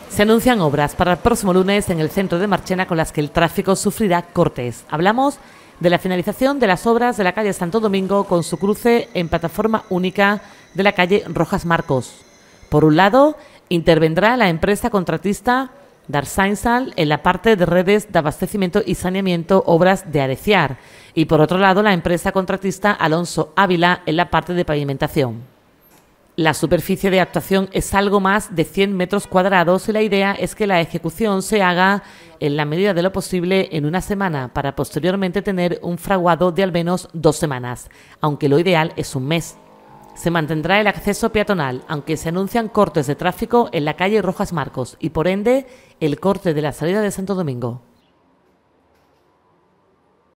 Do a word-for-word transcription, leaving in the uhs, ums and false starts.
Se anuncian obras para el próximo lunes en el centro de Marchena con las que el tráfico sufrirá cortes. Hablamos de la finalización de las obras de la calle Santo Domingo con su cruce en plataforma única de la calle Rojas Marcos. Por un lado, intervendrá la empresa contratista Darsainsal en la parte de redes de abastecimiento y saneamiento, obras de areciar, y por otro lado la empresa contratista Alonso Ávila en la parte de pavimentación. La superficie de actuación es algo más de cien metros cuadrados y la idea es que la ejecución se haga en la medida de lo posible en una semana para posteriormente tener un fraguado de al menos dos semanas, aunque lo ideal es un mes. Se mantendrá el acceso peatonal, aunque se anuncian cortes de tráfico en la calle Rojas Marcos y por ende el corte de la salida de Santo Domingo.